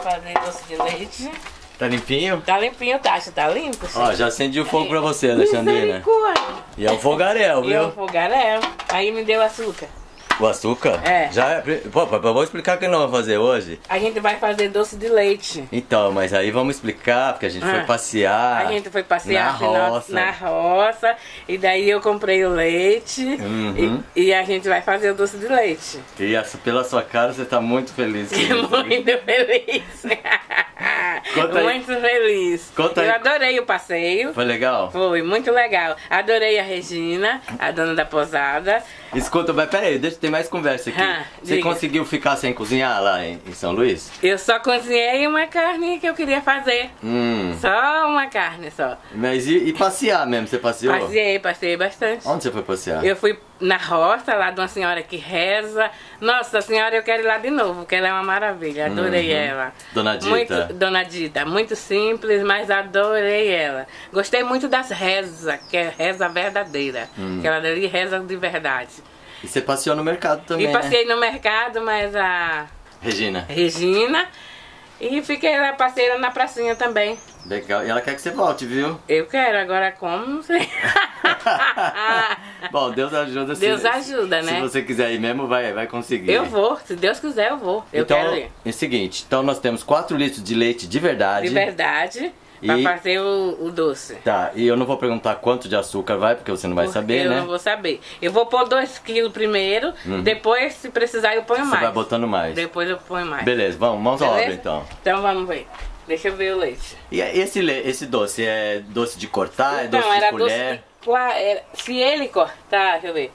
fazer doce de leite. Tá limpinho? Tá limpinho, Tati, tá limpo? Ó, já acendi o fogo pra você, Alexandrina. E é um fogaréu, E é um viu? fogaréu. Aí me deu açúcar. O açúcar? É. Já é. Pô, eu vou explicar o que nós vamos fazer hoje. A gente vai fazer doce de leite. Então, mas aí vamos explicar, porque a gente foi passear. A gente foi passear na roça. E daí eu comprei o leite. Uhum. E a gente vai fazer o doce de leite. E pela sua cara você tá muito feliz com isso. Muito feliz. Conta aí. Muito feliz. Conta aí. Eu adorei o passeio. Foi legal? Foi muito legal. Adorei a Regina, a dona da posada. Escuta, mas peraí, tem mais conversa aqui. Você diga. conseguiu ficar sem cozinhar lá em São Luís? Eu só cozinhei uma carne que eu queria fazer. Só uma carne só. Mas e passear mesmo? Você passeou? Passei bastante. Onde você foi passear? Eu fui na roça, lá de uma senhora que reza. Nossa, a senhora eu quero ir lá de novo, porque ela é uma maravilha. Adorei ela. Dona Dita. Dona Dita. Muito simples, mas adorei ela. Gostei muito das rezas, que é reza verdadeira. Que ela ali reza de verdade. E você passeou no mercado também, E passei no mercado, mas a Regina. E fiquei lá, passei lá na pracinha também. Legal. E ela quer que você volte, viu? Eu quero, agora como, não sei. Bom, Deus ajuda. Deus ajuda, né? Se você quiser ir mesmo, vai conseguir. Eu vou, se Deus quiser eu vou. Eu então, quero ir. É o seguinte, então nós temos 4 litros de leite de verdade. De verdade, pra fazer o doce. Tá, e eu não vou perguntar quanto de açúcar vai, porque você não vai saber, né? Eu não vou saber. Eu vou pôr 2 kg primeiro, depois, se precisar, eu ponho mais. Você vai botando mais. Depois eu ponho mais. Beleza, vamos à obra então. Então vamos ver. Deixa eu ver o leite. E esse doce é doce de cortar, Então, é doce de era colher? doce de coar. Se ele cortar, deixa eu ver.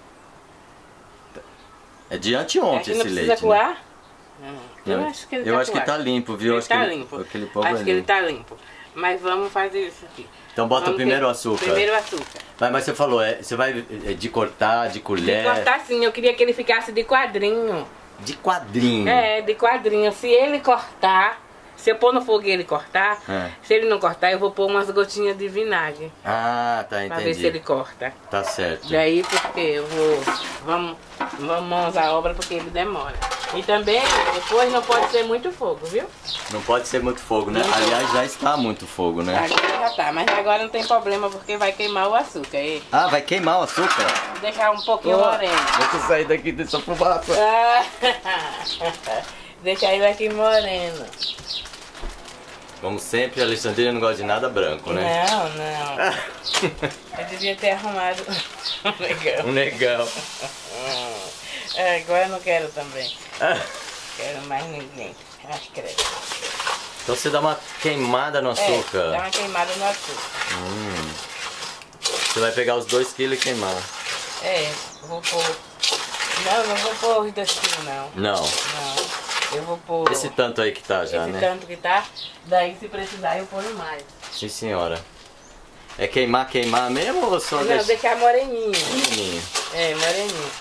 É de anteontem Não esse precisa leite, coar? né? Eu acho que ele Eu tá acho que coado. tá limpo, viu? Ele Acho tá que limpo. aquele povo Acho ali. que ele tá limpo. Mas vamos fazer isso aqui. Então bota Vamos primeiro ter- o açúcar. Primeiro o açúcar. Mas você falou, você vai de cortar, de colher, De cortar sim, eu queria que ele ficasse de quadrinho. de quadrinho. É, de quadrinho. Se ele cortar, se eu pôr no fogo e ele cortar, se ele não cortar, eu vou pôr umas gotinhas de vinagre. Ah, tá, Pra ver se ele entendi. corta. Tá certo. Daí porque eu vou. Vamos a obra porque ele demora. E também, depois não pode ser muito fogo, viu? Não pode ser muito fogo, né? Muito. Aliás, já está muito fogo, né? Agora já tá, mas agora não tem problema porque vai queimar o açúcar. E Ah, vai queimar o açúcar? deixar um pouquinho moreno. Deixa eu sair daqui dessa fumaça. Ah, deixar ele aqui moreno. Como sempre, a Alexandrina não gosta de nada branco, né? Não. Eu devia ter arrumado um negão. Um negão. Agora eu não quero também. Quero mais ninguém. Acho que Então você dá uma queimada no açúcar. dá uma queimada no açúcar. Você vai pegar os 2 kg e queimar. Vou pôr. Não vou pôr os 2 quilos, não. Não. Não. Eu vou pôr. Esse tanto aí que tá já, esse né? tanto que tá. Daí, se precisar, eu ponho mais. Sim, senhora. É queimar mesmo ou só Não, deixar moreninho. pequenininho? Moreninho.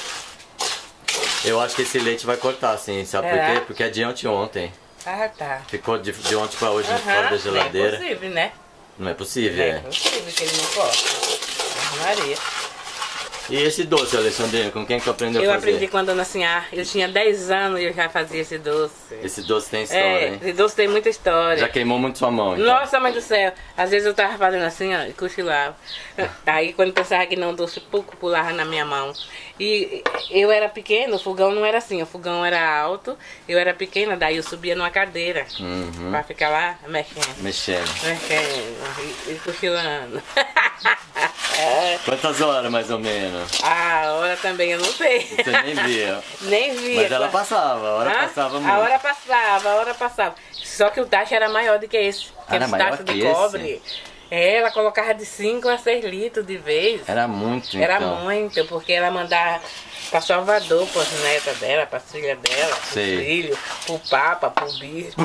Eu acho que esse leite vai cortar, sim. Sabe por quê? Porque é de ontem. Ah, tá. Ficou de ontem pra hoje fora da geladeira. Não é possível, né? Não é possível, É possível que ele não corta. Maria. E esse doce, Alexandrina, com quem que aprendeu Eu a fazer? aprendi com a dona Sinhá. Eu tinha 10 anos e eu já fazia esse doce. Esse doce tem história, hein? Esse doce tem muita história. Já queimou muito sua mão, então. Nossa, mãe do céu. Às vezes eu tava fazendo assim, ó, e cochilava. Aí quando pensava que não, o doce pouco pulava na minha mão. E eu era pequena, o fogão não era assim, o fogão era alto, eu era pequena, daí eu subia numa cadeira pra ficar lá mexendo. Mexendo. E cochilando. Quantas horas, mais ou menos? A hora também eu não sei. Você nem via. Nem via. Mas ela passava, a hora passava muito. A hora passava. Só que o tacho era maior do que esse. Era maior tacho que de esse? cobre. Ela colocava de 5 a 6 litros de vez. Era muito, Era então. muito, porque ela mandava pra Salvador, pras netas dela, pras filhas dela, pros Sei. filhos, pro Papa, pro Bispo.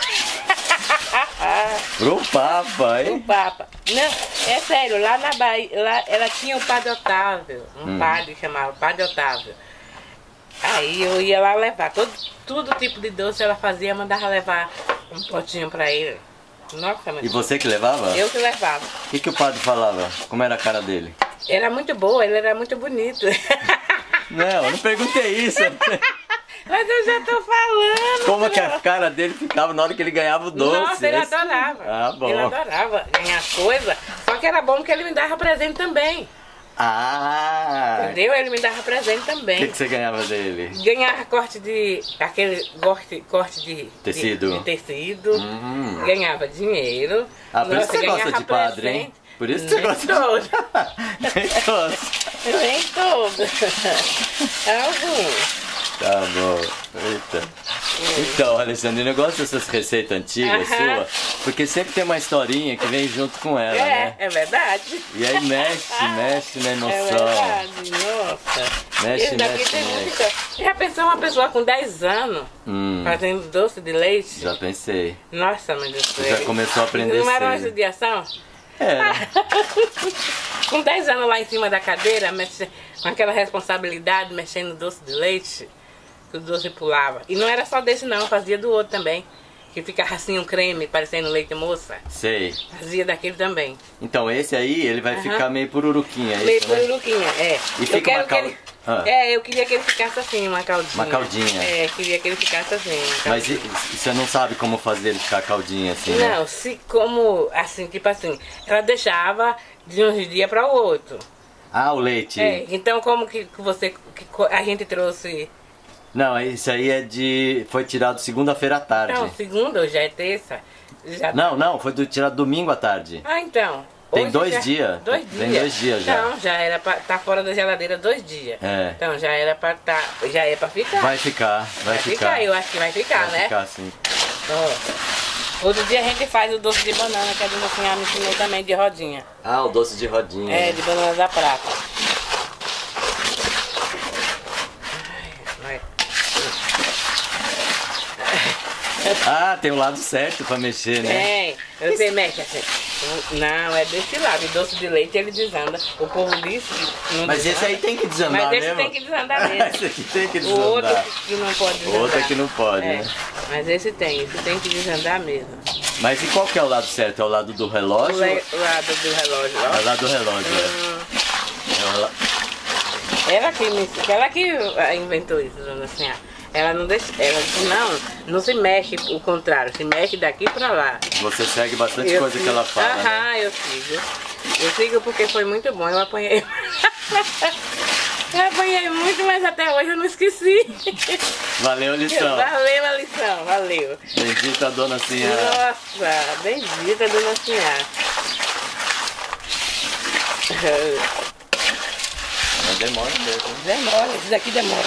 Pro Papa, Pro hein? Papa. Não, é sério, lá na Bahia, lá, ela tinha o Padre Otávio, um padre que chamava Padre Otávio. Aí eu ia lá levar, todo tipo de doce ela fazia, mandava levar um potinho pra ele. Nossa, mas E você que levava? eu que levava. O que o padre falava? Como era a cara dele? Era muito boa, ele era muito bonito. Não, eu não perguntei isso. Mas eu já tô falando. Como que a cara dele ficava na hora que ele ganhava o doce? Nossa, ele adorava. Ah, bom. Ele adorava ganhar as coisas. Só que era bom porque ele me dava presente também. Ah! Entendeu? Ele me dava presente O também. que você ganhava dele? Ganhava corte de. Aquele corte de Tecido. De tecido. Ganhava dinheiro. Ah, por isso Nossa, você gosta ganhava de padre, hein? presente. Por isso você Nem gosta todo. Nem todos. Nem todo. Alguns. Tá bom. Eita. Então, Alessandrina, eu gosto dessas receitas antigas suas, porque sempre tem uma historinha que vem junto com ela, né? É verdade. E aí mexe na É emoção. verdade, nossa. Mexe, Esse daqui mexe, tem mexe. muita. Já pensou uma pessoa com 10 anos fazendo doce de leite? Já pensei. Nossa, meu Deus do Você céu. já começou a aprender Não era uma cedo. judiação? Era. Com 10 anos lá em cima da cadeira, com aquela responsabilidade, mexendo no doce de leite, que o doce pulava. E não era só desse não, fazia do outro também. Que ficava assim um creme, parecendo leite moça. Sei. Fazia daquele também. Então esse aí, ele vai ficar meio pururuquinha, é Meio isso, né? pururuquinha, é. E fica uma que ele... Ah. É, eu queria que ele ficasse assim, uma caldinha. Uma caldinha. É, queria que ele ficasse assim, uma Mas caldinha. você não sabe como fazer ele ficar caldinho assim, né? Não, se como, assim, tipo assim, ela deixava de um dia para o outro. Ah, o leite. É, então como que a gente trouxe... Não, isso aí foi tirado segunda-feira à tarde. Não, segunda, hoje já é terça. Já... Não, foi tirado domingo à tarde. Ah, então. Tem hoje 2 já... dias. 2 dias. Tem 2 dias já. Então, já era pra tá fora da geladeira 2 dias. É. Então, já era pra já é pra ficar. Vai ficar. Eu acho que vai ficar, Vai né? ficar sim. Ó. Outro dia a gente faz o doce de banana, que a dona Sinha me ensinou também, de rodinha. Ah, o doce de rodinha. É, de banana da prata. Ai, Ah, tem o lado certo pra mexer, né? é, você mexe assim. Não, é desse lado. O doce de leite ele desanda. O povo diz que não Mas desanda. esse aí tem que desandar Mas esse mesmo. tem que desandar mesmo. Esse aqui tem que O desandar. outro que não pode desandar. O outro é que não pode, É, né? mas esse tem que desandar mesmo. Mas e qual que é o lado certo? É o lado do relógio? O lado do relógio, É ó. o lado do relógio, é o Ela que inventou isso, dona Sinha. Ela não deixa, ela disse, não se mexe o contrário, se mexe daqui pra lá. Você segue bastante coisa que ela fala, né? Aham, eu sigo. Eu sigo porque foi muito bom, eu apanhei. Eu apanhei muito, mas até hoje eu não esqueci. Valeu a lição. Valeu a lição, valeu. Bendita Dona Senhora. Nossa, bendita dona Senhora. Mas demora mesmo. Demora, isso daqui demora.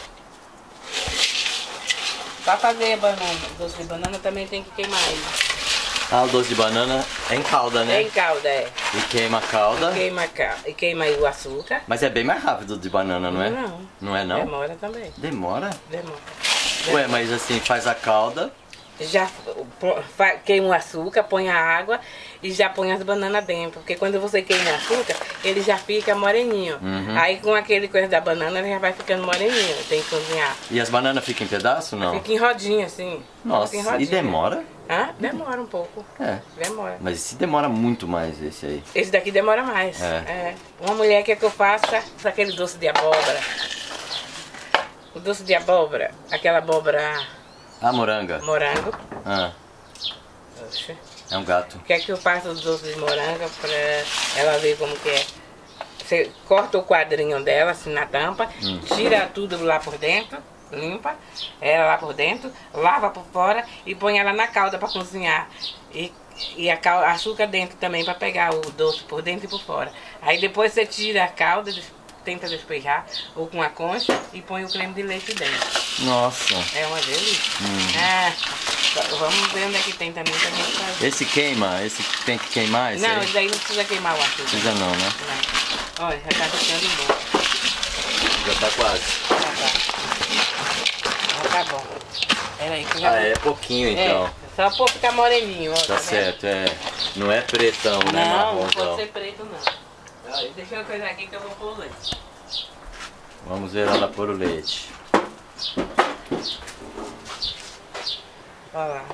Pra fazer banana, doce de banana também tem que queimar ele. Ah, o doce de banana é em calda, É né? em calda, é. E queima a calda. Queima aí o açúcar. Mas é bem mais rápido de banana, não é? Não. Não é não? Demora também. Demora? Demora. Ué, mas assim, faz a calda. Já queima o açúcar, põe a água e já põe as bananas dentro. Porque quando você queima o açúcar, ele já fica moreninho. Aí com aquele coisa da banana, ele já vai ficando moreninho. Tem que cozinhar. E as bananas ficam em pedaço, não? Fica em rodinha, assim. Nossa, Fica em rodinha. e demora? Hã? Demora um pouco. É. Demora. Mas esse demora muito mais, esse aí. Esse daqui demora mais. É. Uma mulher quer que eu faça aquele doce de abóbora. O doce de abóbora, aquela abóbora Ah, moranga. morango. Ah, Oxe. é um gato. Quer que eu faça os doces de morango pra ela ver como que é. Você corta o quadrinho dela, assim, na tampa, tira tudo lá por dentro, limpa ela lá por dentro, lava por fora e põe ela na calda pra cozinhar. E açúcar dentro também pra pegar o doce por dentro e por fora. Aí depois você tira a calda, tenta despejar, ou com a concha, e põe o creme de leite dentro. Nossa. É uma delícia. Vamos ver onde é que tem também pra gente fazer. Esse queima? Esse tem que queimar? Esse Não, aí? isso daí não precisa queimar o açúcar. Precisa não, né? Não. Olha, já tá ficando bom. Já tá quase. Já tá bom. Peraí, que já Ah, é pouquinho então. só pra ficar moreninho. Ó, Tá vendo? certo, é. Não é pretão, né? Não, não Marronzão. pode ser preto não. Olha, deixa eu coisar aqui que eu vou pôr o leite. Vamos ver ela pôr o leite. Olha lá.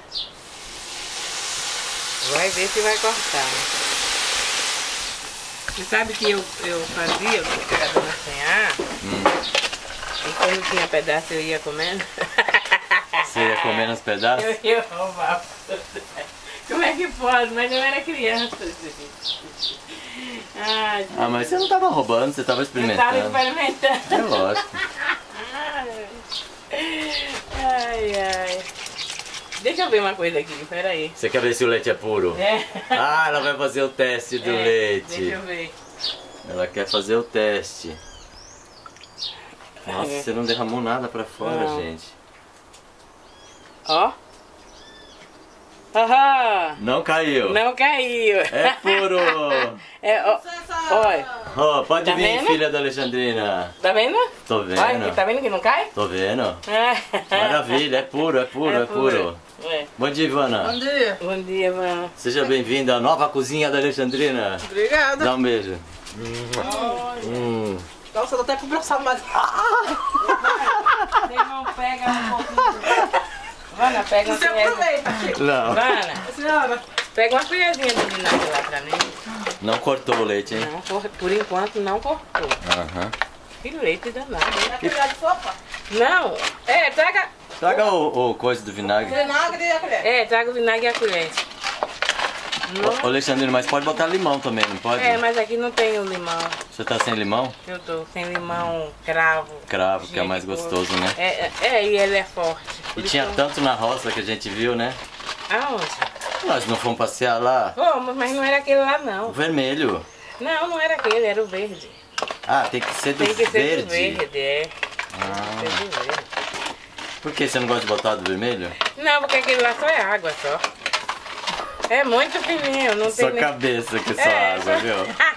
Vai ver se vai cortar. Você sabe que eu fazia, eu era dona Senhar, E quando tinha pedaço eu ia comendo. Você ia comendo os pedaços? Eu ia roubar. Como é que pode? Mas eu era criança. Ai, Ah, mas você não tava roubando, você tava eu experimentando. tava experimentando. É lógico. Ai, ai. Deixa eu ver uma coisa aqui, peraí. Você quer ver se o leite é puro? É. Ah, ela vai fazer o teste do leite. Deixa eu ver. Ela quer fazer o teste. Nossa, você não derramou nada pra fora, Não. gente. Ó. Aham. Não caiu. Não caiu. É puro. É, ó. Olha. Oh, pode Tá vir, vendo? filha da Alexandrina. Tá vendo? Tô vendo. Olha, tá vendo que não cai? Tô vendo. É. Maravilha, é puro, é puro, é puro. É. Bom dia, Ivana. Bom dia. Bom dia, mano. Seja bem-vinda à nova cozinha da Alexandrina. Obrigada. Dá um beijo. Nossa, dá até pra abraçar mais. Você não pega um pouquinho. Vana, pega uma Você colher. aproveita, Chico. Não, Vana, Senhora. pega uma colherzinha de vinagre lá pra mim. não cortou o leite, hein? Não, por enquanto não cortou. Aham. Que leite danado. É colher de sopa. Não, traga. Traga o coisa do vinagre. Vinagre e a colher. Traga o vinagre e a colher. Ô, Alexandrina, mas pode botar limão também, não pode? Mas aqui não tem o limão. Você tá sem limão? Eu tô sem limão cravo. Cravo, que é Gente, mais pô. gostoso, né? E ele é forte. E Por tinha isso- tanto na roça que a gente viu, né? Aonde? Nós não fomos passear lá. Fomos, mas não era aquele lá O não. vermelho. Não, não era aquele, era o verde. Ah, tem que ser do Tem que ser verde. do verde, é. Ah, Tem que ser do verde. por que você não gosta de botar do vermelho? Não, porque aquele lá só é água só. É muito fininho, não Só tem nem... cabeça que só É, água, só- viu?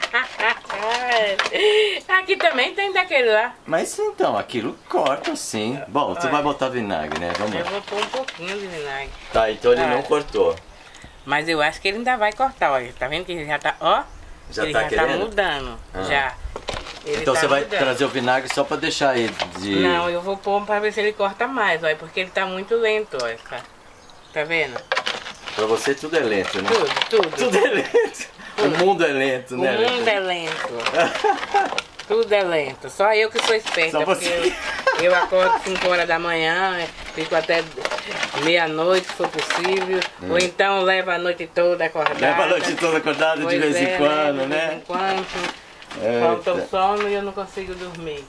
Aqui também tem daquele lá. Mas então, aquilo corta sim. Bom, tu vai botar vinagre, né? Vamos Eu lá. vou pôr um pouquinho de vinagre. Tá, então ele Ah. não cortou. Mas eu acho que ele ainda vai cortar, olha. Tá vendo que ele já tá, ó? Já ele tá já querendo? tá mudando, Ah. já. Ele Então tá você vai mudando. trazer o vinagre só pra deixar ele de... Não, eu vou pôr pra ver se ele corta mais, olha. Porque ele tá muito lento, olha. Tá vendo? Pra você tudo é lento, né? Tudo. Tudo é lento. O mundo é lento, O né? mundo é lento. Tudo é lento. Só eu que sou esperta, Só porque você. eu acordo 5 horas da manhã, fico até meia-noite, se for possível. Ou então levo a noite toda acordada. Leva a noite toda acordada de Pois vez em quando, De vez né? em quando. Eita. Falta o sono e eu não consigo dormir.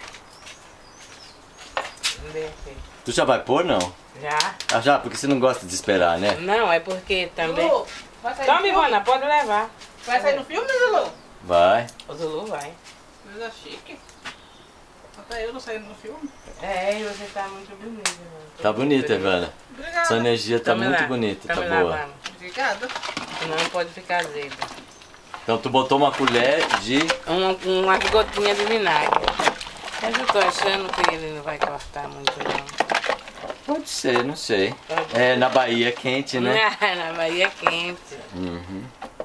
Vamos ver aqui. Tu já vai pôr, não? Já? Ah, já? Porque você não gosta de esperar, né? Não, é porque também... Zulu, vai sair Toma, no filme? Ivana, pode levar. Vai sair no filme, Zulu? Vai. O Zulu vai. Coisa chique. Até eu não saindo no filme. E você tá muito bonita, Ivana. Tá bonita, Ivana. Obrigada. Sua energia tá Tome muito lá. bonita, tá Tome lá, boa. Vana. Obrigada. Senão não pode ficar azedo. Então tu botou uma colher de... Uma gotinha de vinagre. Mas eu tô achando que ele não vai cortar muito, não. Pode ser, não sei. É, na Bahia é quente, né? Na Bahia é quente. Uhum.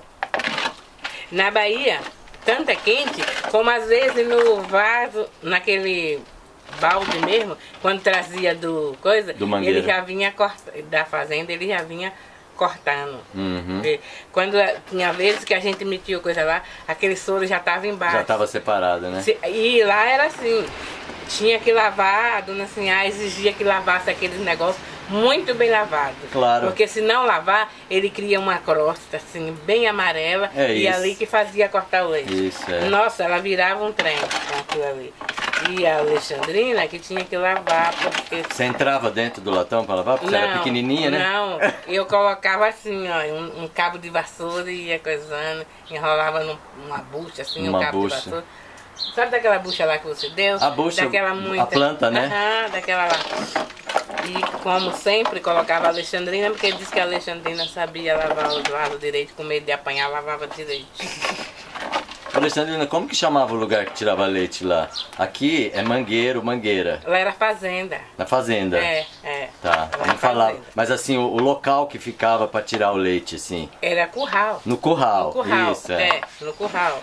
Na Bahia, tanto é quente, como às vezes no vaso, naquele balde mesmo, quando trazia do coisa, Do mangueiro. ele já vinha da fazenda, ele já vinha cortando. Uhum. E quando tinha vezes que a gente metia coisa lá, aquele soro já estava embaixo. Já tava separado, né? E lá era assim, tinha que lavar, a dona Sinhá exigia que lavasse aqueles negócios muito bem lavados. Claro. Porque se não lavar, ele cria uma crosta assim, bem amarela, É e isso. ali que fazia cortar o leite. Isso, é. Nossa, ela virava um trem com aquilo ali. E a Alexandrina que tinha que lavar, porque... Você entrava dentro do latão pra lavar? Porque você era pequenininha, né? Não, eu colocava assim, ó, um cabo de vassoura e ia coisando, enrolava numa bucha, assim, Uma um cabo bucha. de vassoura. Sabe daquela bucha lá que você deu? A bucha, daquela a planta, né? Aham, daquela lá. E como sempre, colocava a Alexandrina, porque disse que a Alexandrina sabia lavar os vasos direito, com medo de apanhar, lavava direito. Alexandrina, como que chamava o lugar que tirava leite lá? Aqui é mangueiro, mangueira. Lá era fazenda. Na fazenda. É. Tá, Lá não era falava. fazenda. Mas assim, o local que ficava pra tirar o leite, assim. Era curral. No curral. No curral, Isso, é. no curral.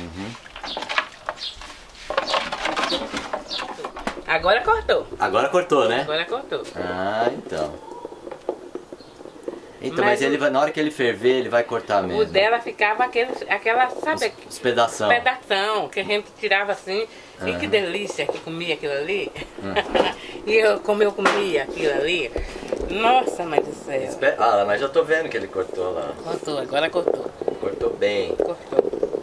Agora cortou. Agora cortou, né? Agora cortou. Ah, então. Então, mas ele vai, na hora que ele ferver, ele vai cortar mesmo. O dela ficava aquela, sabe? Os pedação. Pedação, que a gente tirava assim. E que delícia que comia aquilo ali. E como eu comia aquilo ali. Nossa, mãe do céu. Ah, mas já tô vendo que ele cortou lá. Cortou, agora cortou. Cortou bem. Cortou.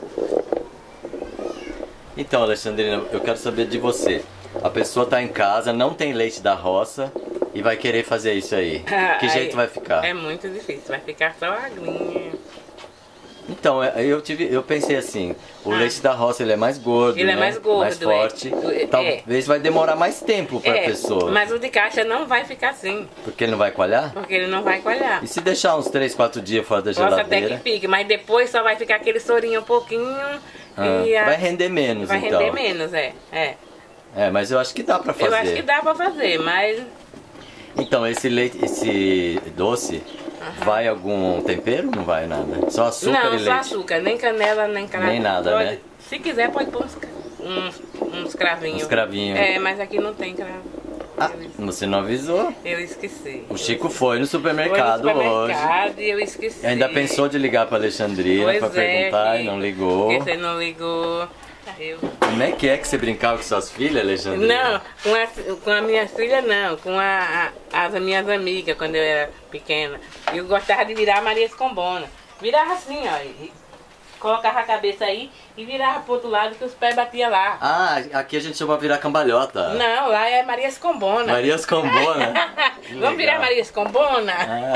Então, Alexandrina, eu quero saber de você. A pessoa tá em casa, não tem leite da roça e vai querer fazer isso aí. Que jeito vai ficar? É muito difícil, vai ficar só aguinha. Então, eu pensei assim, o leite da roça ele é mais gordo, Ele né? é mais gordo, mais forte. Talvez vai demorar mais tempo pra pessoa. Mas o de caixa não vai ficar assim. Porque ele não vai coalhar? Porque ele não vai coalhar. E se deixar uns 3, 4 dias fora da Posso até geladeira? que fique, mas depois só vai ficar aquele sorinho um pouquinho. Vai render menos, vai então. Vai render menos, É, mas eu acho que dá pra fazer. Eu acho que dá pra fazer, mas... Então, esse doce, vai algum tempero? Não vai nada? Só açúcar e leite? Não, só açúcar, nem canela, nem cravo. Nem nada, né? Se quiser pode pôr uns cravinhos. Uns cravinhos. É, mas aqui não tem cravo. Ah, você não avisou? Eu esqueci. O Chico foi no supermercado, hoje. E eu esqueci. Ainda pensou de ligar pra Alexandrina pra perguntar e não ligou. Porque você não ligou. Como é que você brincava com suas filhas, Alexandrina? Não, com a minha filha não, com as minhas amigas quando eu era pequena. Eu gostava de virar Maria Escombona. Virava assim, ó. E colocava a cabeça aí e virava pro outro lado que os pés batiam lá. Ah, aqui a gente chama virar cambalhota. Não, lá é Maria Escombona. Maria Escombona? Vamos virar Maria Escombona?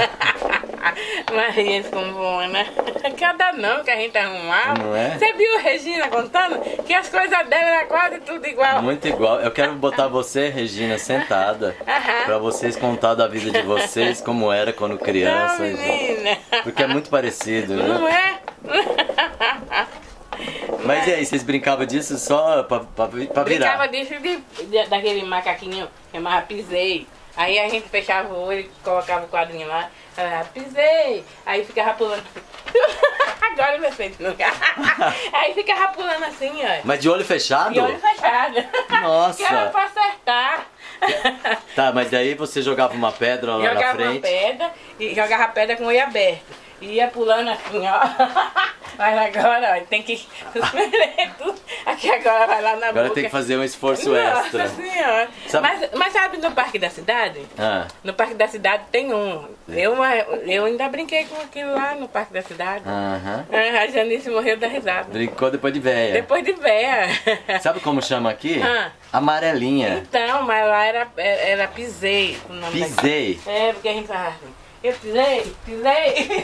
Maria Escombona. Cada nome que a gente arrumava. Não é? Você viu a Regina contando que as coisas dela eram quase tudo igual. Muito igual. Eu quero botar você, Regina, sentada. Pra vocês contar da vida de vocês, como era quando criança. Não, menina. Porque é muito parecido, né? Não é? Mas e aí, vocês brincavam disso só pra virar? Brincava disso daquele macaquinho que chamava pisei. Aí a gente fechava o olho, colocava o quadrinho lá, pisei. Aí ficava pulando. Agora eu me sento no lugar. Aí ficava pulando assim, ó. Mas de olho fechado? De olho fechado. Nossa. Que era pra acertar. Tá, mas daí você jogava uma pedra lá na frente? Jogava uma pedra e jogava a pedra com o olho aberto. E ia pulando assim, ó. Mas agora, ó, tem que suspender tudo. Aqui agora vai lá na boca. Agora tem que fazer um esforço extra. Nossa senhora. Mas sabe no Parque da Cidade? No Parque da Cidade tem um. Eu ainda brinquei com aquilo lá no Parque da Cidade. A Janice morreu da risada. Brincou depois de véia. Depois de véia. Sabe como chama aqui? Amarelinha. Então, mas lá era pisei. O nome pisei? Daqui. É, porque a gente falava assim. Eu pisei.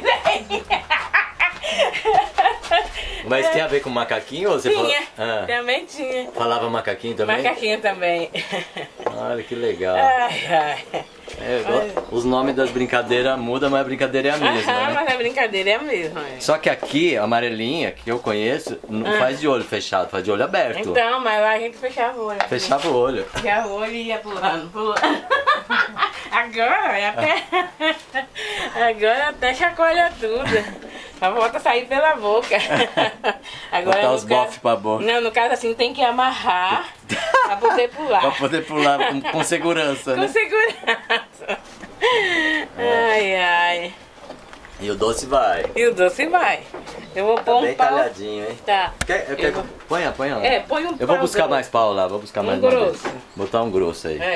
Mas tem a ver com macaquinho ou você tinha, falou? Também tinha. Falava macaquinho também? Macaquinho também. Olha que legal. Ai. Os nomes das brincadeiras mudam, mas a brincadeira é a mesma, né? Mas a brincadeira é a mesma. Só que aqui, a amarelinha, que eu conheço, não faz de olho fechado, faz de olho aberto. Então, mas lá a gente fechava o olho. Fechava o olho. Fechava o olho e ia pulando. Agora até chacoalha tudo. A volta a sair pela boca. Agora, botar os bofs pra boca. Não, no caso assim tem que amarrar pra poder pular. Pra poder pular com segurança, né? Com segurança. Ai. E o doce vai. E o doce vai. Eu vou pôr bem um pau. talhadinho, hein? Tá. Põe lá. Põe um pau. Eu vou buscar mais pau lá, vou buscar mais grosso. Botar um grosso aí.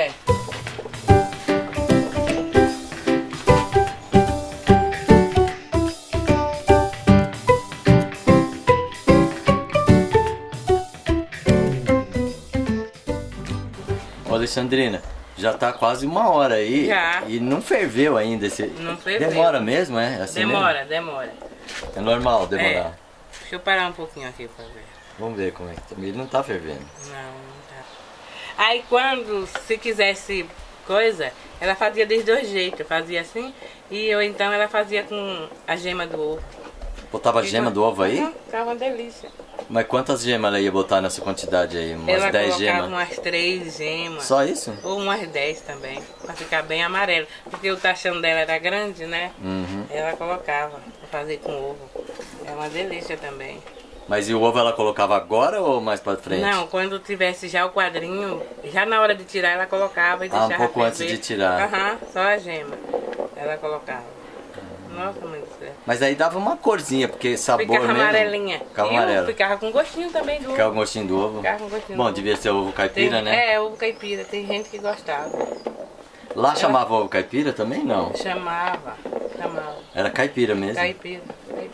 Alexandrina, já tá quase 1 hora aí. Já. E não ferveu ainda esse. Não ferveu. Demora mesmo, é? Assim demora. É normal demorar. Deixa eu parar um pouquinho aqui pra ver. Vamos ver como é que tá. Ele não tá fervendo. Não tá. Aí quando se quisesse coisa, ela fazia de 2 jeitos. Fazia assim ou então ela fazia com a gema do ovo. Botava a gema do ovo aí? Ficava uma delícia. Mas quantas gemas ela ia botar nessa quantidade aí? Umas 10 gemas? Ela colocava umas 3 gemas. Só isso? Ou umas 10 também, pra ficar bem amarelo. Porque o tachão dela era grande, né? Ela colocava pra fazer com ovo. É uma delícia também. Mas e o ovo ela colocava agora ou mais pra frente? Não, quando tivesse já o quadrinho, já na hora de tirar ela colocava e deixava um pouco antes de tirar. Só a gema ela colocava. Nossa, mãe do céu. Mas aí dava uma corzinha, porque sabor Ficava mesmo. amarelinha. Ficava E amarelo. ficava com gostinho também do ovo. Ficava com gostinho do ovo. Ficava com gostinho Bom, do ovo. devia ser ovo caipira, né? É, ovo caipira. Tem gente que gostava. Lá chamava ovo caipira também? Não. Chamava. Era caipira mesmo. Caipira.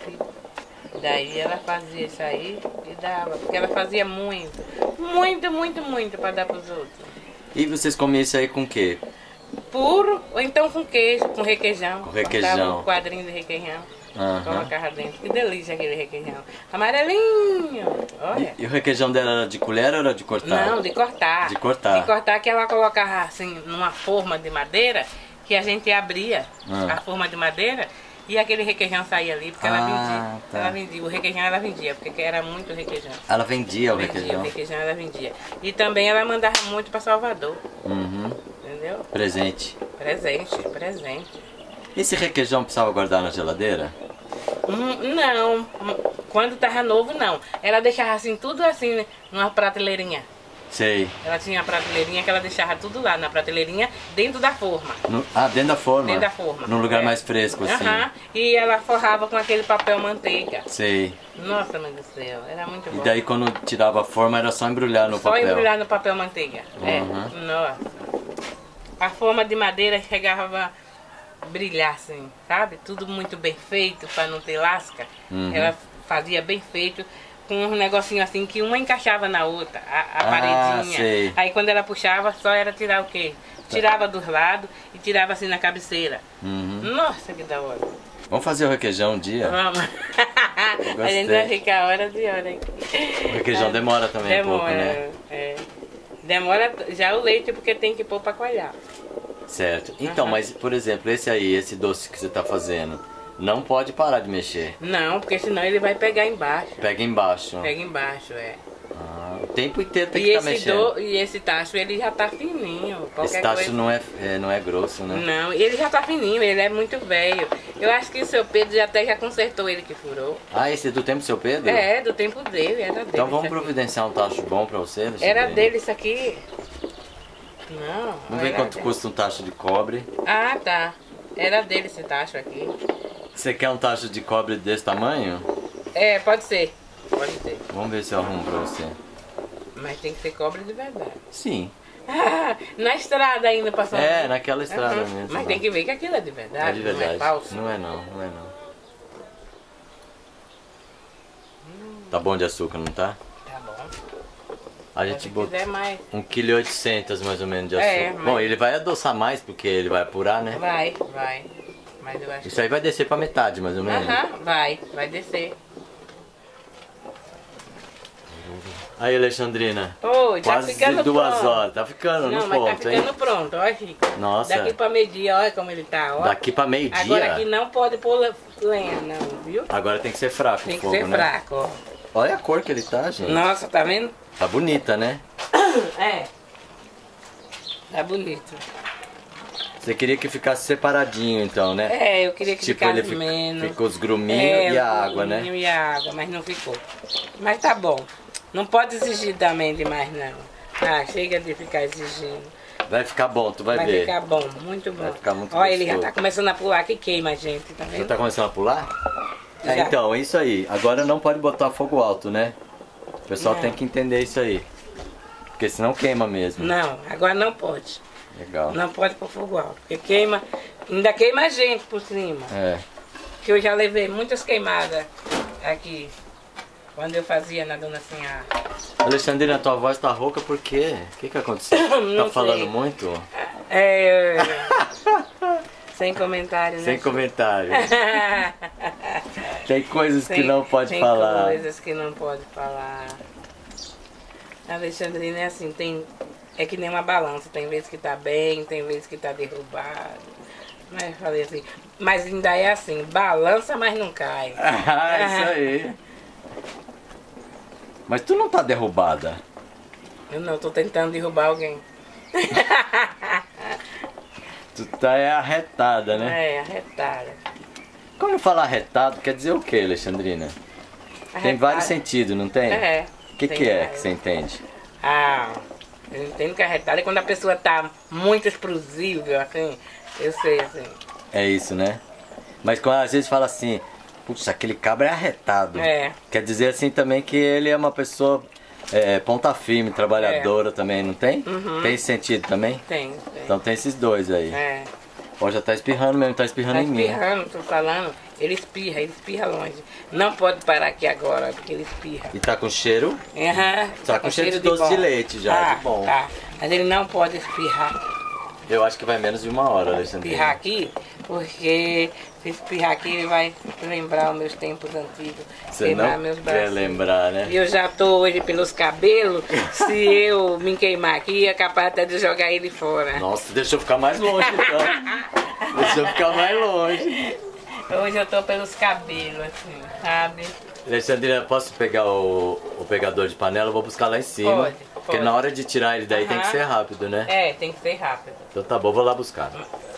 Daí ela fazia isso aí e dava. Porque ela fazia muito. Muito pra dar pros outros. E vocês comiam isso aí com o quê? Puro, ou então com queijo, com requeijão. Com requeijão. Cortava um quadrinho de requeijão. Aham. Colocava dentro. Que delícia aquele requeijão. Amarelinho. Olha. E o requeijão dela era de colher ou era de cortar? Não, de cortar. De cortar. De cortar que ela colocava assim numa forma de madeira que a gente abria a forma de madeira e aquele requeijão saía ali porque ela vendia. Tá. Ela vendia. O requeijão ela vendia, porque era muito requeijão. Ela vendia o Vendia, requeijão. o requeijão ela vendia. E também ela mandava muito para Salvador. Uhum. Entendeu? Presente. Presente. Esse requeijão precisava guardar na geladeira? Não, quando tava novo não. Ela deixava assim, tudo assim, né, numa prateleirinha. Sei. Ela tinha uma prateleirinha que ela deixava tudo lá na prateleirinha, dentro da forma. Dentro da forma? Dentro da forma. Num lugar mais fresco, assim. Aham. E ela forrava com aquele papel manteiga. Sei. Nossa, mãe do céu, era muito bom. E daí quando tirava a forma era só embrulhar no Só papel. embrulhar no papel manteiga. É. Uhum. Nossa. A forma de madeira chegava a brilhar assim, sabe? Tudo muito bem feito para não ter lasca. Uhum. Ela fazia bem feito, com um negocinho assim que uma encaixava na outra, a paredinha. Sei. Aí quando ela puxava, só era tirar o quê? Tirava dos lados e tirava assim na cabeceira. Uhum. Nossa, que da hora. Vamos fazer o requeijão um dia? Vamos. A gente vai ficar horas e horas aqui. O requeijão demora também um pouco, né? É. Demora já o leite porque tem que pôr para coalhar. Certo. Então, Aham. mas por exemplo, esse doce que você está fazendo, não pode parar de mexer. Não, porque senão ele vai pegar embaixo. Pega embaixo. Pega embaixo, é. O tempo inteiro tem E que estar mexendo. e esse tacho, ele já tá fininho. Esse Qualquer tacho coisa... não é grosso, né? Não, ele já tá fininho, ele é muito velho. Eu acho que o seu Pedro já consertou ele que furou. Ah, esse é do tempo do seu Pedro? É, do tempo dele, era dele. Então vamos isso aqui. providenciar um tacho bom pra você, Alexandre? Era dele isso aqui. Não. Vamos ver era quanto dele. custa um tacho de cobre. Ah, tá. Era dele esse tacho aqui. Você quer um tacho de cobre desse tamanho? É, pode ser. Pode ser. Vamos ver se eu arrumo pra você. Mas tem que ser cobre de verdade. Sim. Na estrada ainda passando. É, naquela estrada Aham. mesmo. Mas tem que ver que aquilo é de verdade, É de verdade. não é falso. Não é não. Tá bom de açúcar, não tá? Tá bom. A Se gente botou quiser mais, 1,8 kg mais ou menos de açúcar. É, mas- Bom, ele vai adoçar mais porque ele vai apurar, né? vai. Mas eu acho Isso aí vai descer pra metade, mais ou menos. Aham, vai descer. Aí, Alexandrina. Oi, tá Quase ficando 2 pronto. horas. Tá ficando Não, no mas ponto, tá hein? ficando pronto, olha, Chico. Nossa. Daqui pra meio-dia, olha como ele tá, ó. Daqui pra meio-dia. Agora aqui não pode pôr lenha, não, viu? Agora tem que ser fraco Tem o que fogo, ser né? fraco, ó. Olha a cor que ele tá, gente. Nossa, tá vendo? Tá bonita, né? É. Tá bonito. Você queria que ficasse separadinho, então, né? É, eu queria que Tipo, ficasse ele menos. ficou os gruminhos e a o água, né? gruminho e a água, mas não ficou. Mas tá bom. Não pode exigir também demais, não. Ah, chega de ficar exigindo. Vai ficar bom, tu vai Vai ver. ficar bom, muito bom. Vai ficar muito Olha, ele já gostoso. tá começando a pular que queima a gente, tá Já vendo? tá começando a pular? Já. É, então, é isso aí. Agora não pode botar fogo alto, né? O pessoal Não. tem que entender isso aí. Porque senão queima mesmo. Não, agora não pode. Legal. Não pode pôr fogo alto, porque queima, ainda queima a gente por cima. É. Que eu já levei muitas queimadas aqui, quando eu fazia na Dona Sinhá. Alexandrina, tua voz tá rouca por quê? O que aconteceu? Não Tá falando sei. muito? É. Sem comentário, né? Sem comentário. Tem coisas que não pode tem falar. coisas que não pode falar. A Alexandrina é assim, é que nem uma balança, tem vezes que tá bem, tem vezes que tá derrubado. Mas eu falei assim, mas ainda é assim, balança, mas não cai. Ah, isso aí. Mas tu não tá derrubada. Eu não, tô tentando derrubar alguém. Tu tá arretada, né? É, arretada. Quando fala arretado, quer dizer o que, Alexandrina? Tem vários sentidos, não tem? É. O que, tem que é vários. que você entende? Ah, eu entendo que arretada é quando a pessoa tá muito explosiva, assim. Eu sei, assim. É isso, né? Mas quando às vezes fala assim, putz, aquele cabra é arretado. É. Quer dizer assim também que ele é uma pessoa ponta firme, trabalhadora também, não tem? Tem esse sentido também? Tem. Então tem esses dois aí. É. Ó, já tá espirrando mesmo, tá espirrando Tá em mim. espirrando, tô falando. Ele espirra longe. Não pode parar aqui agora, porque ele espirra. E tá com cheiro? Aham. Tá com cheiro de doce de leite já, de bom. Tá. Mas ele não pode espirrar. Eu acho que vai menos de uma hora, Alexandre. Espirrar aqui, porque se espirrar aqui ele vai lembrar os meus tempos antigos. Você queimar não meus quer braços. lembrar, né? E eu já tô hoje pelos cabelos, se eu me queimar aqui, é capaz até de jogar ele fora. Nossa, deixa eu ficar mais longe então. Deixa eu ficar mais longe. Hoje eu tô pelos cabelos, assim, sabe? Alexandrina, posso pegar o pegador de panela? Eu vou buscar lá em cima. Pode. Porque na hora de tirar ele daí tem que Aham. ser rápido, né? É, tem que ser rápido. Então tá bom, vou lá buscar.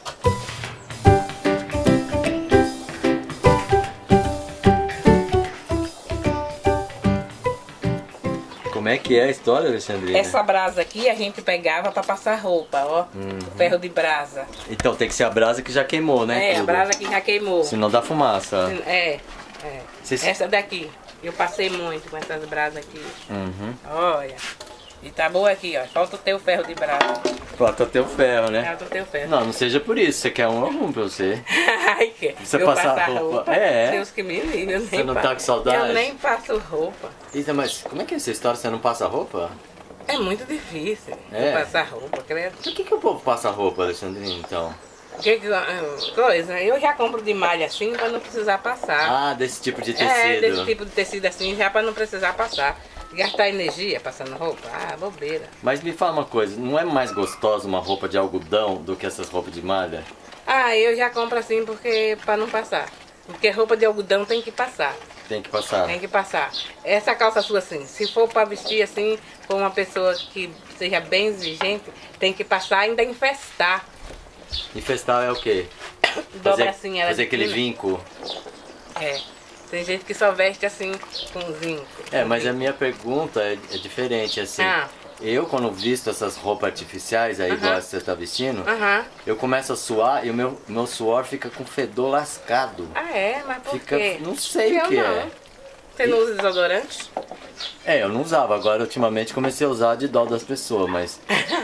Como é que é a história, Alexandrina? Essa brasa aqui a gente pegava pra passar roupa, ó. Ferro de brasa. Então tem que ser a brasa que já queimou, né? É, a tudo. brasa que já queimou. Senão dá fumaça. É. Vocês- Essa daqui. Eu passei muito com essas brasas aqui. Uhum. Olha. E tá boa aqui, ó. Falta o teu ferro de brasa. Falta ter o ferro, né? Falta o teu ferro. Não seja por isso. Você quer um pra você. Ai, que Você eu passar passar roupa. É. Deus que me livre, eu nem Você não tá passo. com saudade? Eu nem passo roupa. Eita, mas como é que é essa história? Você não passa roupa? É muito difícil É? eu passar roupa, credo. Por que o povo passa roupa, Alexandrina, então? Coisa, eu já compro de malha assim pra não precisar passar. Ah, desse tipo de tecido. É, desse tipo de tecido assim, já pra não precisar passar. Gastar energia passando roupa, bobeira. Mas me fala uma coisa, não é mais gostosa uma roupa de algodão do que essas roupas de malha? Eu já compro assim porque pra não passar. Porque roupa de algodão tem que passar. Tem que passar. Tem que passar. Essa calça sua assim, se for pra vestir assim, for uma pessoa que seja bem exigente, tem que passar e ainda infestar. Infestar é o quê? Dobra assim, ela fazer de aquele fina. vinco. É. Tem gente que só veste assim com zinco. É, mas a minha pergunta é diferente, assim. Eu, quando visto essas roupas artificiais aí, igual você tá vestindo, eu começo a suar e o meu suor fica com fedor lascado. Mas por Fica, quê? não sei o que é. Você não usa desodorante? É, eu não usava, agora ultimamente comecei a usar de dó das pessoas, mas...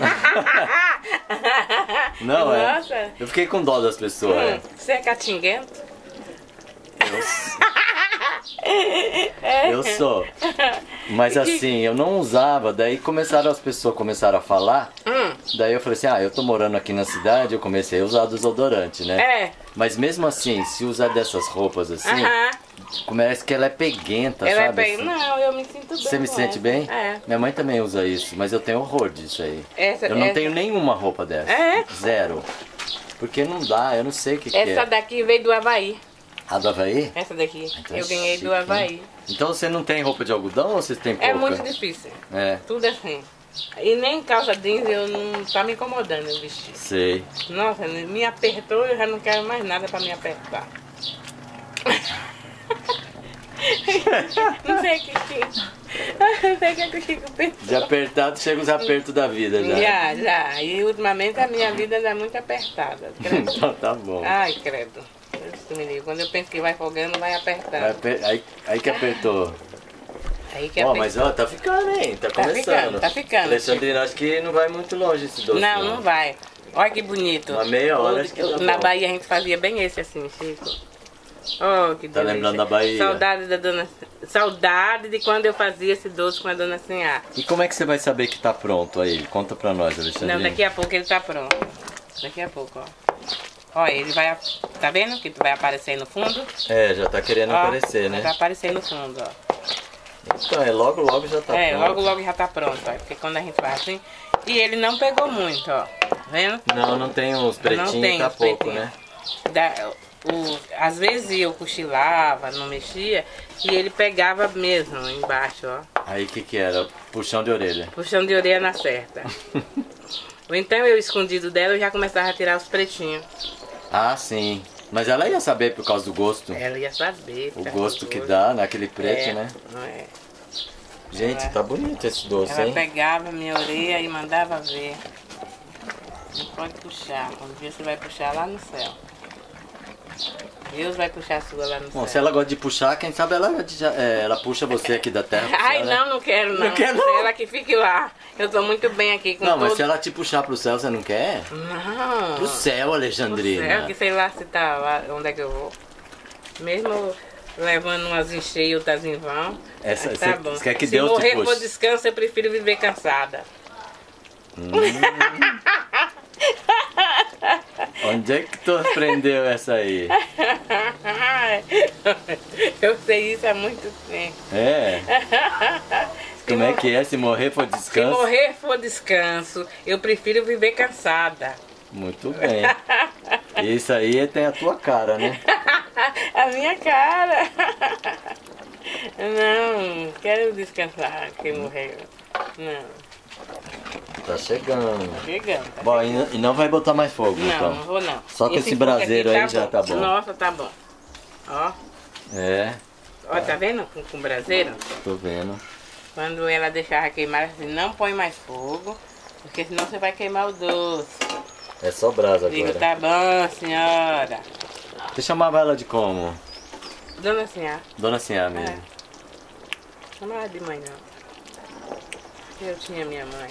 Não, Nossa. Eu fiquei com dó das pessoas. Você é catinguento? Eu sou. Mas assim, eu não usava, daí as pessoas começaram a falar, daí eu falei assim, eu tô morando aqui na cidade, eu comecei a usar desodorante, né? É. Mas mesmo assim, se usar dessas roupas assim, parece que ela é peguenta, Ela sabe? é bem... assim? Não, eu me sinto bem. Você me com sente essa. bem? É. Minha mãe também usa isso, mas eu tenho horror disso aí. Essa- eu não essa- tenho nenhuma roupa dessa. É? Zero. Porque não dá, eu não sei o que Essa é. daqui veio do Havaí. A do Havaí? Essa daqui. Então é Eu ganhei chique, do Havaí. Então você não tem roupa de algodão ou você tem pouca? É muito difícil. É, Tudo assim. E nem calça jeans eu não tá me incomodando eu vestir. sei. Nossa, me apertou, eu já não quero mais nada pra me apertar. Não sei o que não sei o que o Chico pensou. De apertado chega os apertos da vida já. Já. E ultimamente a minha vida anda muito apertada. Credo. Então tá bom. Ai, credo. Deus me livre. Quando eu penso que vai folgando, vai apertando. Aí que apertou. Aí que Ó, aperta. mas ó, tá ficando, hein? Tá começando. Tá ficando. Alexandrina, acho que não vai muito longe esse doce. Não vai. Olha que bonito. Uma meia hora, acho que tá Na bom. Bahia a gente fazia bem esse assim, Chico. Oh, que Tá delícia. lembrando da Bahia? Saudade da dona... Saudade de quando eu fazia esse doce com a dona Sinhá. E como é que você vai saber que tá pronto aí? Conta pra nós, Alexandrina. Não, daqui a pouco ele tá pronto. Daqui a pouco, ó. Ó, ele vai... Tá vendo que vai aparecer no fundo? É, já tá querendo Ó, aparecer, né? Vai aparecer no fundo, ó. Então, logo já tá pronto. Logo já tá pronto, ó. Porque quando a gente faz assim... E ele não pegou muito, ó. Tá vendo? Não tem uns pretinhos, Não tem tá os pouco, pretinhos. né? Às vezes eu cochilava, não mexia, e ele pegava mesmo embaixo, ó. Aí o que era? Puxão de orelha. Puxando de orelha na certa. Ou então eu escondido dela, eu já começava a tirar os pretinhos. Ah, sim. Mas ela ia saber por causa do gosto. Ela ia saber. O gosto que dá naquele preto, né? Não é. Gente, tá bonito esse doce, Ela hein? pegava minha orelha e mandava ver. Não pode puxar. Um dia você vai puxar lá no céu. Deus vai puxar a sua lá no céu. Bom, se ela gosta de puxar, quem sabe ela puxa você aqui da terra. Ai, céu, não, né? não quero não. Não quer, não? Ela que fique lá. Eu tô muito bem aqui com Não, todo... mas se ela te puxar pro céu, você não quer? Não. Pro céu, Alexandrina. Pro céu, que sei lá se tá lá, onde é que eu vou. Mesmo levando umas em cheio, outras em vão. Tá bom. Você quer que se Deus te morrer puxe? por descanso, eu prefiro viver cansada. Onde é que tu aprendeu essa aí? Eu sei isso há muito tempo. É? Como é que é? Se morrer for Se descanso? morrer for descanso, eu prefiro viver cansada. Muito bem. Isso aí tem a tua cara, né? A minha cara. Não, quero descansar, que morreu. Não, Tá chegando. chegando. Tá Bom, chegando. e não vai botar mais fogo, Não, então? não vou não. Só com esse fogo braseiro aqui aí já tá bom. Nossa, tá bom. Ó, É, ó, tá vendo com braseiro? tô vendo. Quando ela deixava queimar, assim, não põe mais fogo, porque senão você vai queimar o doce. É só brasa Digo, agora. tá bom, senhora. Você chamava ela de como? Dona Senhora. Dona Sinhá mesmo. Chamava de mãe não. Eu tinha minha mãe.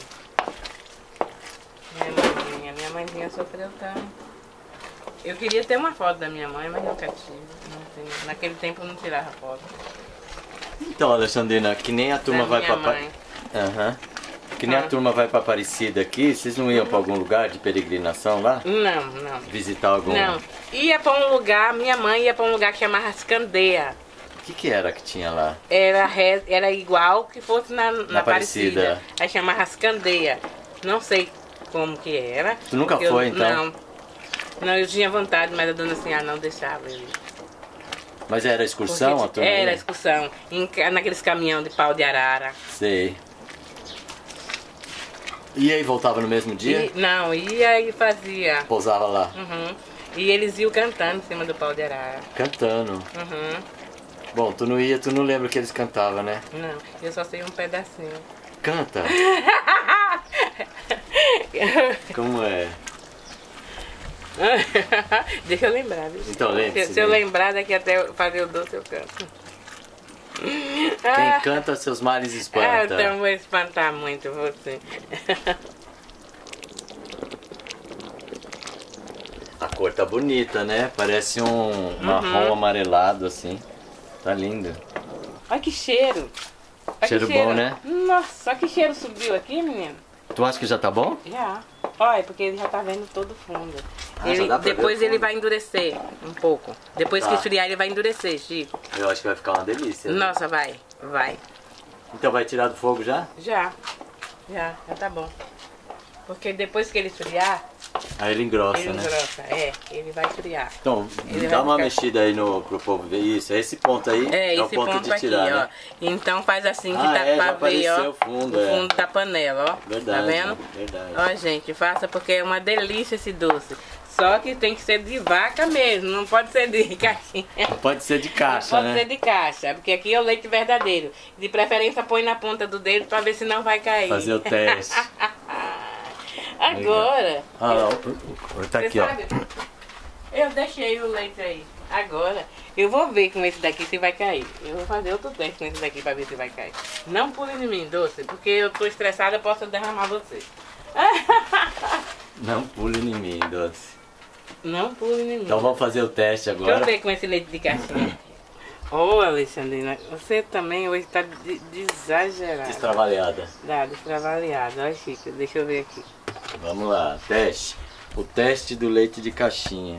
Minha mãezinha sofreu tanto. Eu queria ter uma foto da minha mãe, mas nunca tive. Não tenho. Naquele tempo eu não tirava foto. Então, Alexandrina, que nem a turma Da vai minha pra... mãe. Aham. Que nem a turma vai pra Aparecida aqui, vocês não iam pra algum lugar de peregrinação lá? Não, não. Visitar algum... Não. Ia pra um lugar, minha mãe ia pra um lugar que chamava Rascandeia. O que era que tinha lá? Era igual que fosse na Aparecida. Aparecida. Aí chamava Rascandeia. Não sei como que era. Tu nunca porque foi, então? Não. Não, eu tinha vontade, mas a dona Senhora não deixava eu ir. Mas era excursão a turma? Era excursão. Naqueles caminhão de pau de arara. Sei. E aí voltava no mesmo dia? Não, ia e fazia. Pousava lá? Uhum. E eles iam cantando em cima do pau de arara. Cantando. Uhum. Bom, tu não ia, tu não lembra o que eles cantavam, né? Não, eu só sei um pedacinho. Canta! Como é? Deixa eu lembrar, viu? Então, lembre-se, Se eu né? lembrar daqui até eu fazer o doce, eu canto. Quem canta seus males espanta. Então vou espantar muito você. A cor tá bonita, né? Parece um marrom amarelado assim. Tá lindo. Olha que cheiro. Olha que Cheiro bom, né? Nossa, olha que cheiro subiu aqui, menino. Tu acha que já tá bom? Já. Olha, porque ele já tá vendo todo o fundo. Ah, já dá pra ver Depois o fundo? ele vai endurecer um pouco. Depois Tá. que esfriar, ele vai endurecer, Chico. Eu acho que vai ficar uma delícia. né? Nossa, vai. Então vai tirar do fogo já? Já tá bom. Porque depois que ele esfriar, Aí ele engrossa, ele né? engrossa. Ele vai esfriar. Então, Ele dá vai uma ficar- mexida aí pro povo ver isso. É esse ponto aí é o Esse ponto, de aqui, tirar, ó. né? Então faz assim que Ah, tá é, pra já ver, ó. apareceu o fundo, o fundo da panela, ó. Verdade, Tá vendo? verdade. Ó, gente, faça porque é uma delícia esse doce. Só que tem que ser de vaca mesmo, não pode ser de caixinha. Não pode ser de caixa, Não pode né? ser de caixa, porque aqui é o leite verdadeiro. De preferência põe na ponta do dedo pra ver se não vai cair. Fazer o teste. Agora. Ah, lá, tá Você aqui, ó. sabe? Eu deixei o leite aí. Agora, eu vou ver com esse daqui se vai cair. Eu vou fazer outro teste com esse daqui pra ver se vai cair. Não pule em mim, doce, porque eu tô estressada, eu posso derramar você. Não pule em mim, doce. Não pule em mim. Então vamos fazer o teste Deixa eu agora. ver com esse leite de caixinha. Ô, Alexandrina, você também hoje tá exagerada. Destrabalhada. Destrabalhada. Olha, Chico, deixa eu ver aqui. Vamos lá, teste. O teste do leite de caixinha.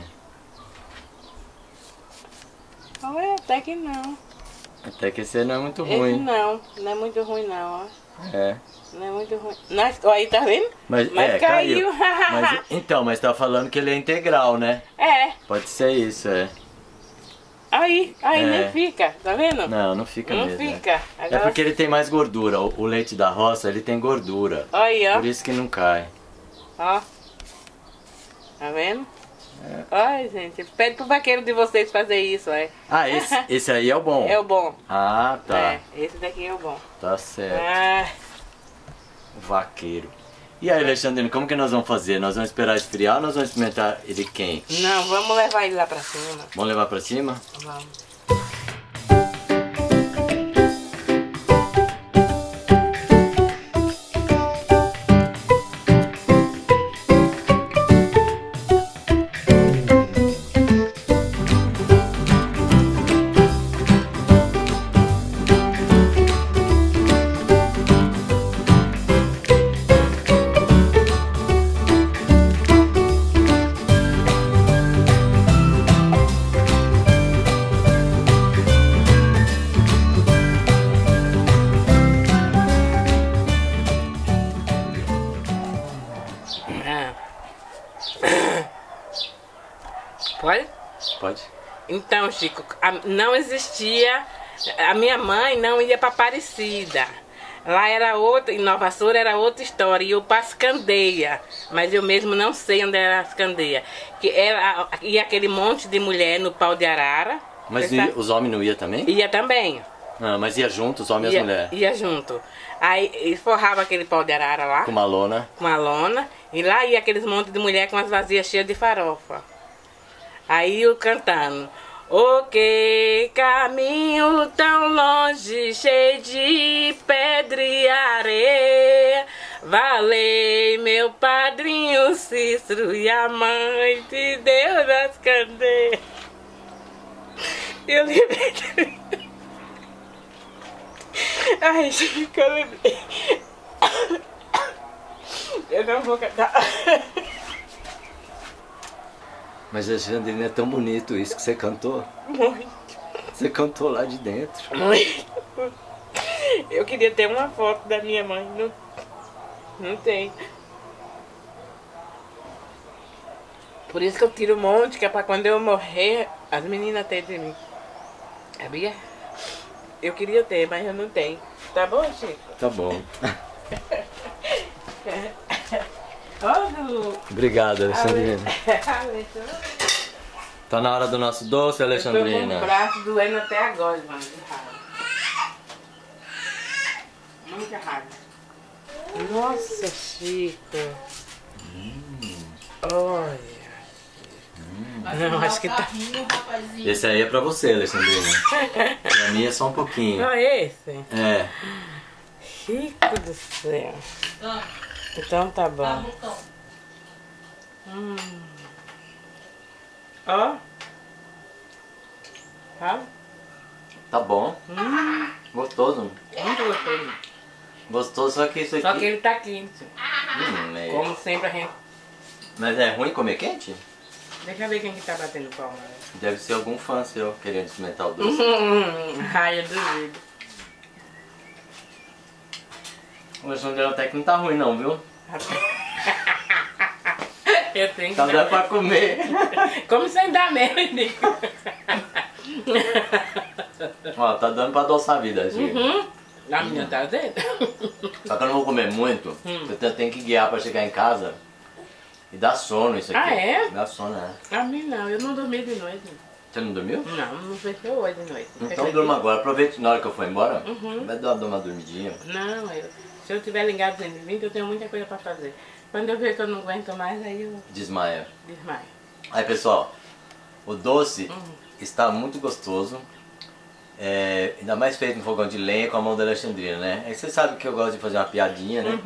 Olha, até que não. Até que esse aí não é muito Esse ruim. não é muito ruim não, ó. É. Não é muito ruim. Ó, aí, tá vendo? Mas caiu. Mas tá falando que ele é integral, né? É, Pode ser isso, é. aí É. nem fica, tá vendo? Não fica Não mesmo. fica. É Agora, porque ele tem mais gordura. O leite da roça, ele tem gordura. Aí, ó. Por isso que não cai. Ó. Tá vendo? É. Ai, gente, pede pro vaqueiro de vocês fazer isso, é. Ah, esse aí é o bom. É o bom. Ah, tá. É, esse daqui é o bom. Tá certo. Ah, O vaqueiro. E aí, Alexandrina, como que nós vamos fazer? Nós vamos esperar esfriar ou nós vamos experimentar ele quente? Não, vamos levar ele lá pra cima. Vamos levar pra cima? Vamos. Pode? Pode. Então, Chico, não existia... A minha mãe não ia para Aparecida. Lá era outra, em Nova Açores era outra história. E eu para as Candeias. Mas eu mesmo não sei onde era as Candeias. Que era, ia aquele monte de mulher no pau de arara. Mas os homens não iam também? Ia também. Ah, mas ia junto, os homens e as mulheres? Ia junto. Aí forrava aquele pau de arara lá. Com uma lona? Com uma lona. E lá ia aqueles montes de mulher com as vasilhas cheias de farofa. Aí eu cantando. O que caminho tão longe, cheio de pedra e areia. Valei meu padrinho Cícero e a mãe de Deus das Candeias. Eu lembrei de... Ai, Chico, eu lembrei. Eu não vou cantar. Mas, Alexandrina, é tão bonito isso que você cantou. Muito. Você cantou lá de dentro. Muito. Eu queria ter uma foto da minha mãe. Não tem. Por isso que eu tiro um monte, que é pra quando eu morrer, as meninas terem de mim. Sabia? Eu queria ter, mas eu não tenho. Tá bom, Chico? Tá bom. Obrigado, Alexandrina. Tá na hora do nosso doce, Alexandrina. Eu tô com o braço doendo até agora, mano, de raiva. Muita raiva. Nossa, Chico. Olha. Não, acho que tá... Esse aí é pra você, Alexandrina. Pra mim é só um pouquinho. Ah, esse? É. Chico do céu. Então tá bom. Ó. Tá bom. Gostoso. Muito gostoso. Gostoso, só que isso aqui... Só que ele tá quente. É. Como sempre a gente... Mas é ruim comer quente? Deixa eu ver quem que tá batendo palma. Deve ser algum fã seu querendo experimentar o doce. Ai, eu duvido. O Alexandrina até que não tá ruim não, viu? Eu tenho que tá dando pra comer. Como sem dar mesmo, Nico? Ó, tá dando pra adoçar a vida, assim. A minha tá dentro. Só que eu não vou comer muito, porque eu tenho que guiar pra chegar em casa. E dá sono isso aqui. Ah, é? Dá sono, é. A mim não, eu não dormi de noite. Você não dormiu? Não, não fechou hoje de noite. Então durma agora, aproveite na hora que eu for embora. Vai dar uma dormidinha. Não, se eu tiver ligado 220, eu tenho muita coisa pra fazer. Quando eu ver que eu não aguento mais, aí eu desmaio. Aí, pessoal, o doce está muito gostoso. É, ainda mais feito no fogão de lenha com a mão da Alexandrina, né? Aí você sabe que eu gosto de fazer uma piadinha, né?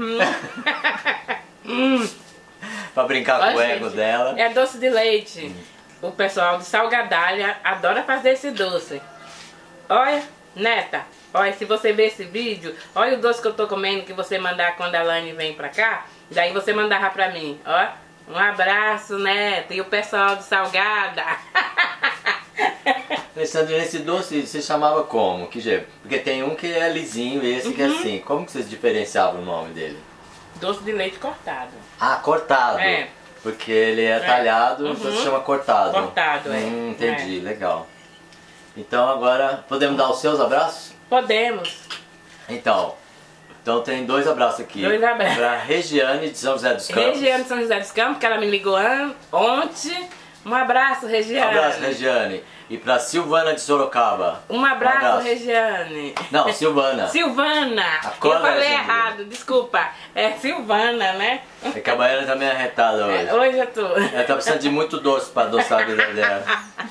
Pra brincar com o ego dela. É doce de leite. O pessoal de Salgadalha adora fazer esse doce. Olha, neta, olha, se você ver esse vídeo, olha o doce que eu tô comendo, que você mandar quando a Lani vem pra cá. Daí você mandava pra mim, ó. Um abraço, neta. E o pessoal de Salgada. Alexandrina, esse doce você chamava como? Que jeito? Porque tem um que é lisinho e esse que é assim. Como que vocês diferenciavam o nome dele? Doce de leite cortado. Ah, cortado. É. Porque ele é talhado, então se chama cortado. Cortado, entendi, legal. Então agora, podemos dar os seus abraços? Podemos. Então tem 2 abraços aqui. 2 abraços. Pra Regiane de São José dos Campos. Regiane de São José dos Campos, que ela me ligou ontem, Um abraço, Regiane. Um abraço, Regiane. E pra Silvana de Sorocaba. Um abraço, Regiane. Não, Silvana. Silvana. Eu falei errado, desculpa. É Silvana, né? É que a Baiana tá meio arretada hoje. Hoje eu tô. Ela tá precisando de muito doce pra adoçar a vida dela.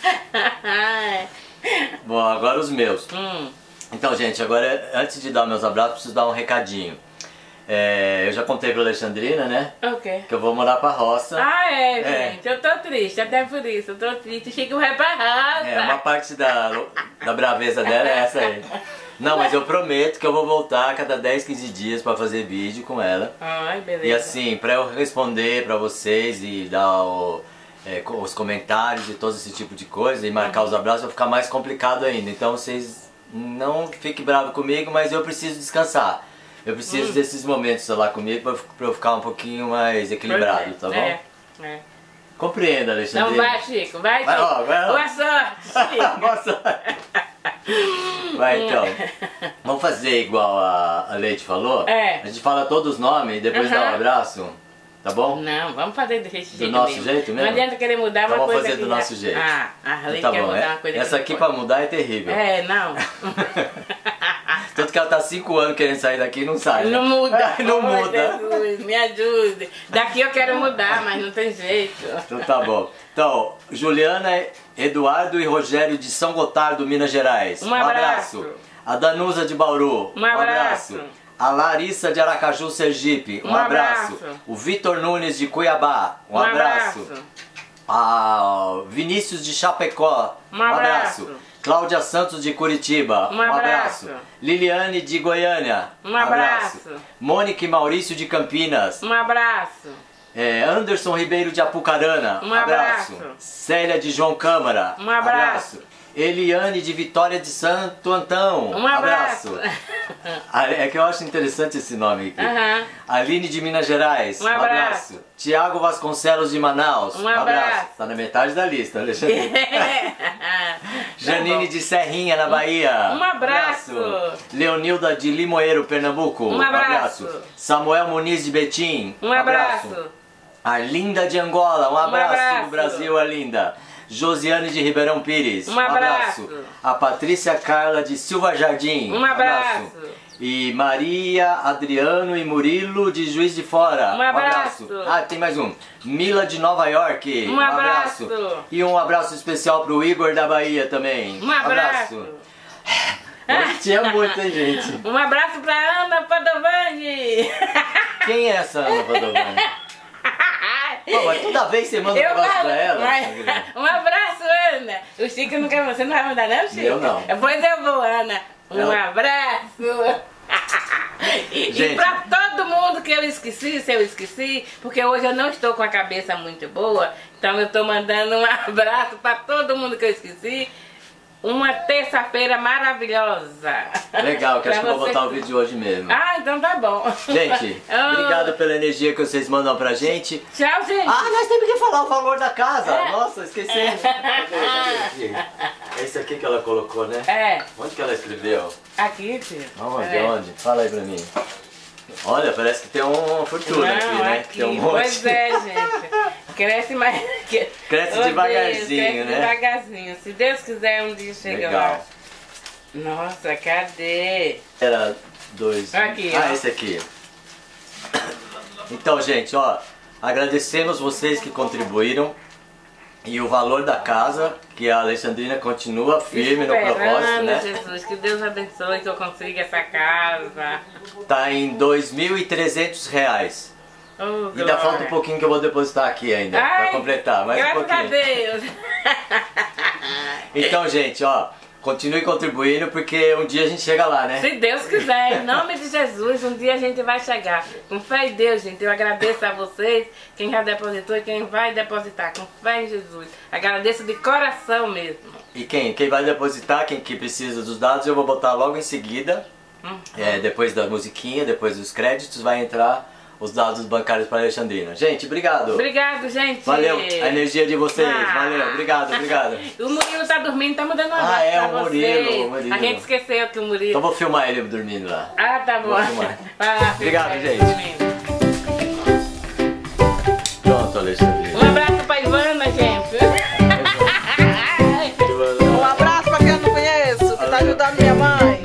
Bom, agora os meus. Então, gente, agora antes de dar meus abraços, preciso dar um recadinho. Eu já contei pra Alexandrina, né? Ok. Que eu vou morar pra roça. Gente, eu tô triste, até por isso, eu tô triste. Chico vai pra roça. Uma parte da braveza dela é essa aí. Não, mas eu prometo que eu vou voltar a cada 10, 15 dias pra fazer vídeo com ela. Ai, beleza. E assim, pra eu responder pra vocês e dar os comentários e todo esse tipo de coisa e marcar os abraços, vai ficar mais complicado ainda. Então vocês não fiquem bravos comigo, mas eu preciso descansar. Eu preciso desses momentos lá comigo pra eu ficar um pouquinho mais equilibrado, tá bom? Compreenda, Alexandre. Então vai, Chico, vai, Chico. Vai. Boa sorte, Chico. Boa sorte. Vai, então. Vamos fazer igual a Leite falou? A gente fala todos os nomes e depois dá um abraço, tá bom? Não, vamos fazer desse jeito do nosso jeito mesmo? Não adianta querer mudar então uma coisa. Vamos fazer do nosso jeito. A Leite tá quer bom, mudar uma coisa. Essa aqui pra mudar é terrível. Não. Tanto que ela tá 5 anos querendo sair daqui e não sai. Não muda. Não muda. Jesus, me ajude. Daqui eu quero mudar, mas não tem jeito. Então tá bom. Então, Juliana, Eduardo e Rogério de São Gotardo, Minas Gerais. Um abraço. A Danusa de Bauru. Um abraço. A Larissa de Aracaju, Sergipe. Um abraço. O Vitor Nunes de Cuiabá. Um abraço. A Vinícius de Chapecó. Um abraço. Cláudia Santos de Curitiba. Um abraço. Liliane de Goiânia. Um abraço. Mônica e Maurício de Campinas. Um abraço. Anderson Ribeiro de Apucarana. Um abraço. Célia de João Câmara. Um abraço. Eliane de Vitória de Santo Antão. Um abraço. É que eu acho interessante esse nome aqui. Aline de Minas Gerais. Um abraço. Tiago Vasconcelos de Manaus. Um abraço. Tá na metade da lista, Alexandre. Janine de Serrinha, na Bahia. Um abraço. Leonilda de Limoeiro, Pernambuco. Um abraço. Samuel Muniz de Betim. Um abraço. Arlinda de Angola. Um abraço do Brasil, Arlinda. Josiane de Ribeirão Pires. Um abraço. A Patrícia Carla de Silva Jardim. Um abraço. E Maria, Adriano e Murilo de Juiz de Fora. Um abraço. Tem mais um. Mila de Nova York. Um abraço. E um abraço especial pro Igor da Bahia também. Um abraço. Hoje tinha muito, hein, gente? Um abraço pra Ana Padovani. Quem é essa Ana Padovani? Pô, mas toda vez você manda um abraço pra ela. Um abraço, Ana. O Chico não quer, você não vai mandar não, Chico? Eu não. Pois eu vou, Ana. Um abraço. Gente. E pra todo mundo que eu esqueci, se eu esqueci, porque hoje eu não estou com a cabeça muito boa, então eu tô mandando um abraço pra todo mundo que eu esqueci. Uma terça-feira maravilhosa. Legal, que acho que eu vou botar o vídeo hoje mesmo. Então tá bom. Gente, obrigado pela energia que vocês mandam pra gente. Tchau, gente. Nós temos que falar o valor da casa. Nossa, esqueci. É isso aqui que ela colocou, né? Onde que ela escreveu? Aqui, tio. Onde? Fala aí pra mim. Olha, parece que tem uma fortuna aqui, né? Aqui. Tem um monte. Pois é, gente. Cresce mais. Cresce devagarzinho, né? Devagarzinho. Se Deus quiser, um dia chega lá. Nossa, cadê? Era 2. Aqui, esse aqui. Então, gente, agradecemos vocês que contribuíram. E o valor da casa, que a Alexandrina continua firme no propósito, né? Jesus, que Deus abençoe que eu consiga essa casa. Tá em R$2.300. Ainda falta um pouquinho que eu vou depositar aqui ainda, pra completar, mais um pouquinho. Graças a Deus. Então, gente, continue contribuindo porque um dia a gente chega lá, né? Se Deus quiser, em nome de Jesus, um dia a gente vai chegar. Com fé em Deus, gente, eu agradeço a vocês, quem já depositou e quem vai depositar, com fé em Jesus. Agradeço de coração mesmo. E quem vai depositar, quem que precisa dos dados, eu vou botar logo em seguida, depois da musiquinha, depois dos créditos, vai entrar os dados bancários para a Alexandrina. Gente, obrigado. Obrigado, gente. Valeu a energia de vocês. Valeu, obrigado. O Murilo tá dormindo, tá mandando um abraço pra o Murilo. A gente esqueceu que o Murilo... Então vou filmar ele dormindo lá. Tá bom. Vai lá, obrigado, gente. Pronto, Alexandrina. Um abraço pra Ivana, gente. mãe.